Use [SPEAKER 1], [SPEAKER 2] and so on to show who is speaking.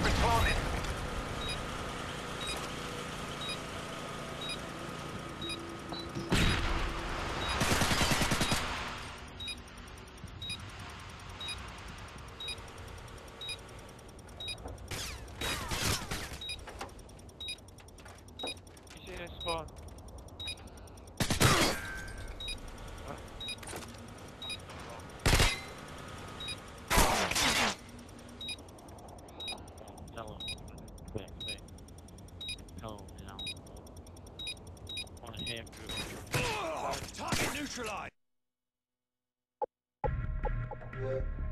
[SPEAKER 1] Responding.
[SPEAKER 2] You see this spawn? Yellow. Back. Hello now. On a hand group.
[SPEAKER 1] Target neutralized.